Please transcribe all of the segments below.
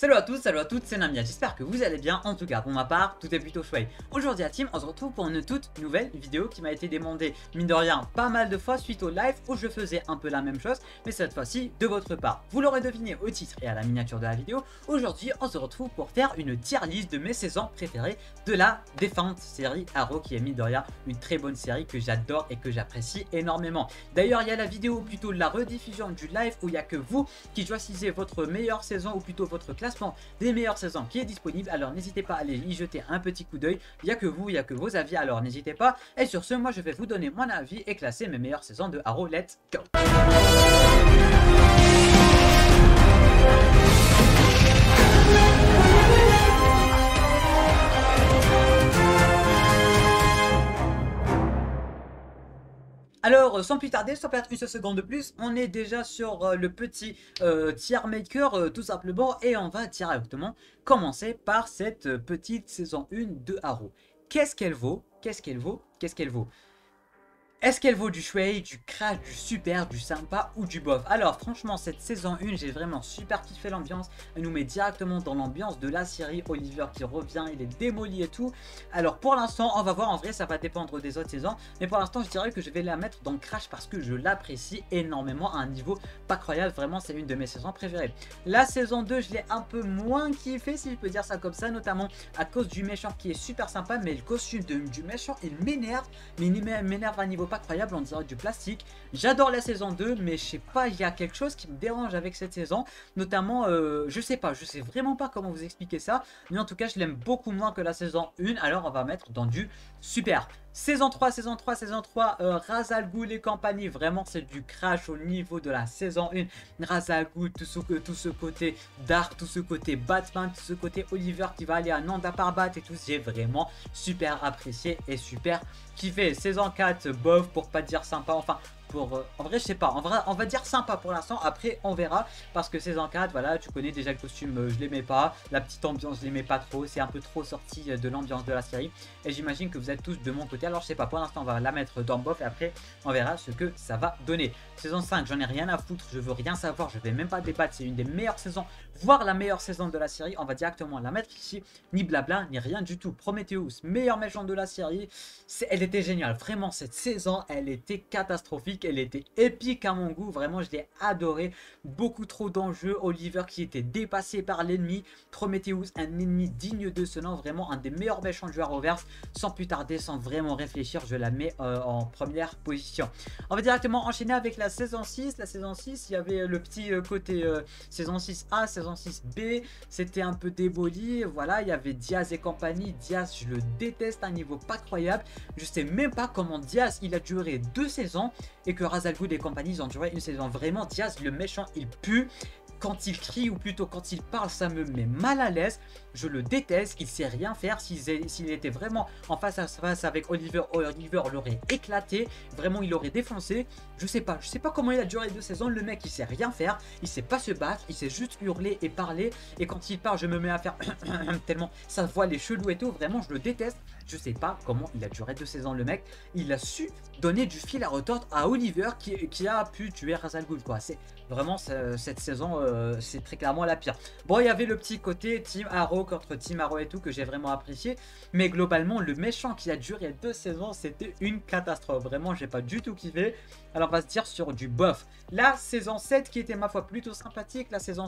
Salut à tous, salut à toutes, c'est Namia, j'espère que vous allez bien. En tout cas, pour ma part, tout est plutôt chouette. Aujourd'hui à Team, on se retrouve pour une toute nouvelle vidéo qui m'a été demandée, mine de rien, pas mal de fois suite au live où je faisais un peu la même chose, mais cette fois-ci de votre part. Vous l'aurez deviné au titre et à la miniature de la vidéo, aujourd'hui on se retrouve pour faire une tier list de mes saisons préférées de la défunte série Arrow, qui est mine de rien une très bonne série que j'adore et que j'apprécie énormément. D'ailleurs, il y a la vidéo, ou plutôt la rediffusion du live, où il n'y a que vous qui choisissez votre meilleure saison, ou plutôt votre classement des meilleures saisons qui est disponible. Alors n'hésitez pas à aller y jeter un petit coup d'œil. Il n'y a que vous, il n'y a que vos avis, alors n'hésitez pas. Et sur ce, moi je vais vous donner mon avis et classer mes meilleures saisons de Arrow. Let's go. Alors, sans plus tarder, sans perdre une seule seconde de plus, on est déjà sur le petit tier maker tout simplement, et on va directement commencer par cette petite saison 1 de Arrow. Qu'est-ce qu'elle vaut? Qu'est-ce qu'elle vaut? Qu'est-ce qu'elle vaut? Est-ce qu'elle vaut du chouette, du crash, du super, du sympa ou du bof? Alors franchement, cette saison 1, j'ai vraiment super kiffé l'ambiance. Elle nous met directement dans l'ambiance de la série. Oliver qui revient, il est démoli et tout. Alors pour l'instant, on va voir, en vrai ça va dépendre des autres saisons. Mais pour l'instant, je dirais que je vais la mettre dans crash parce que je l'apprécie énormément à un niveau pas croyable. Vraiment, c'est une de mes saisons préférées. La saison 2, je l'ai un peu moins kiffé, si je peux dire ça comme ça. Notamment à cause du méchant qui est super sympa. Mais le costume du méchant, il m'énerve. Mais il m'énerve à un niveau incroyable, on dirait du plastique. J'adore la saison 2, mais je sais pas, il y a quelque chose qui me dérange avec cette saison, notamment je sais pas, je sais vraiment pas comment vous expliquer ça, mais en tout cas je l'aime beaucoup moins que la saison 1. Alors on va mettre dans du super. Saison 3, Ra's al Ghul et compagnie, vraiment c'est du crash au niveau de la saison 1. Ra's al Ghul, tout ce côté dark, tout ce côté Batman, tout ce côté Oliver qui va aller à Nanda Parbat et tout, j'ai vraiment super apprécié et super kiffé. Saison 4, bof, pour pas dire sympa, enfin en vrai je sais pas, en vrai on va dire sympa pour l'instant, après on verra, parce que saison 4, voilà, tu connais déjà le costume, je l'aimais pas, la petite ambiance je l'aimais pas trop, c'est un peu trop sorti de l'ambiance de la série, et j'imagine que vous êtes tous de mon côté, alors je sais pas, pour l'instant on va la mettre dans bof et après on verra ce que ça va donner. Saison 5, j'en ai rien à foutre, je veux rien savoir, je vais même pas débattre, c'est une des meilleures saisons, voire la meilleure saison de la série, on va directement la mettre ici, ni blabla, ni rien du tout. Prometheus, meilleur méchant de la série, elle était géniale, vraiment cette saison, elle était catastrophique, elle était épique à mon goût, vraiment je l'ai adoré, beaucoup trop d'enjeux, Oliver qui était dépassé par l'ennemi, Prometheus, un ennemi digne de ce nom, vraiment un des meilleurs méchants du Arrowverse. Sans plus tarder, sans vraiment réfléchir, je la mets en première position. On va directement enchaîner avec la saison 6. La saison 6, il y avait le petit côté saison 6A, saison 6B, c'était un peu démoli, voilà, il y avait Diaz et compagnie. Diaz, je le déteste à un niveau pas croyable, je sais même pas comment Diaz, il a duré 2 saisons, et que Ra's al Ghul et compagnie, ils ont duré une saison. Vraiment, Diaz, le méchant, il pue. Quand il crie, ou plutôt quand il parle, ça me met mal à l'aise. Je le déteste, il sait rien faire. S'il était vraiment en face à face avec Oliver, Oliver l'aurait éclaté. Vraiment, il l'aurait défoncé. Je sais pas comment il a duré 2 saisons. Le mec, il sait rien faire, il sait pas se battre, il sait juste hurler et parler. Et quand il parle, je me mets à faire tellement ça voit les chelous et tout. Vraiment, je le déteste. Je sais pas comment il a duré 2 saisons. Le mec, il a su donner du fil à retordre à Oliver qui a pu tuer Ra's al Ghul, quoi. C'est vraiment cette saison, c'est très clairement la pire. Bon, il y avait le petit côté Team Arrow contre Team Arrow et tout que j'ai vraiment apprécié, mais globalement le méchant qui a duré 2 saisons, c'était une catastrophe. Vraiment, j'ai pas du tout kiffé. Alors on va se dire sur du bof. La saison 7 qui était ma foi plutôt sympathique, la saison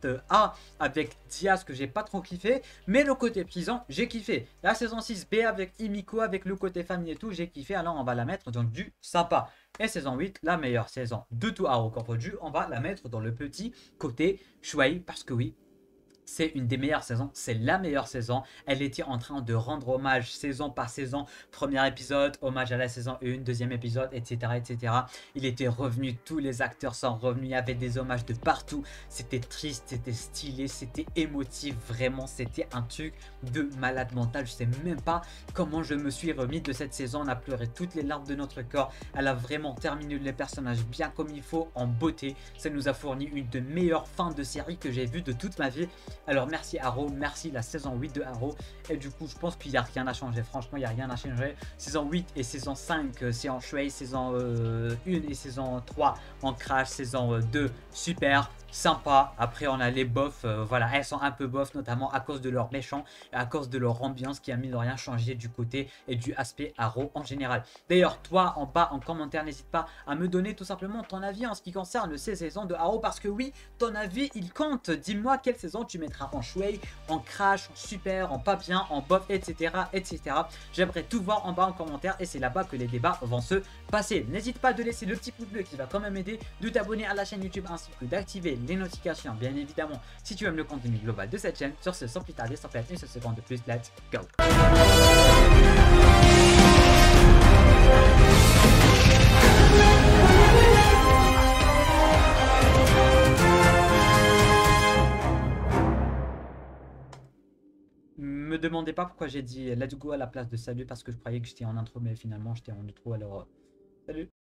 7A avec Diaz que j'ai pas trop kiffé, mais le côté prison j'ai kiffé. La saison 6B avec Himiko, avec le côté famille et tout, j'ai kiffé, alors on va la mettre dans du sympa. Et saison 8, la meilleure saison de tout Arrow confondu, on va la mettre dans le petit côté chouette, parce que oui, c'est une des meilleures saisons, c'est la meilleure saison. Elle était en train de rendre hommage saison par saison. Premier épisode, hommage à la saison 1, deuxième épisode, etc. etc. Il était revenu, tous les acteurs sont revenus, il y avait des hommages de partout. C'était triste, c'était stylé, c'était émotif, vraiment c'était un truc de malade mental. Je sais même pas comment je me suis remis de cette saison. On a pleuré toutes les larmes de notre corps. Elle a vraiment terminé les personnages bien comme il faut, en beauté. Ça nous a fourni une des meilleures fins de série que j'ai vues de toute ma vie. Alors merci Arrow, merci la saison 8 de Arrow. Et du coup je pense qu'il n'y a rien à changer. Franchement il n'y a rien à changer. Saison 8 et saison 5 c'est en chouette. Saison 1 et saison 3 en crash. Saison 2 super. sympa. Après, on a les bofs, voilà, elles sont un peu bof, notamment à cause de leurs méchants et à cause de leur ambiance qui a mine de rien changé du côté et du aspect Arrow en général. D'ailleurs, toi en bas en commentaire, n'hésite pas à me donner tout simplement ton avis en ce qui concerne ces saisons de Arrow, parce que oui, ton avis il compte. Dis-moi quelle saison tu mettras en Shuei, en Crash, en Super, en pas bien, en bof, etc. etc. J'aimerais tout voir en bas en commentaire et c'est là-bas que les débats vont se passer. N'hésite pas de laisser le petit pouce bleu qui va quand même aider, de t'abonner à la chaîne YouTube ainsi que d'activer les notifications, bien évidemment, si tu aimes le contenu global de cette chaîne. Sur ce, sans plus tarder, sans perdre une seule seconde de plus, let's go. Me demandez pas pourquoi j'ai dit let's go à la place de salut, parce que je croyais que j'étais en intro, mais finalement j'étais en outro, alors salut.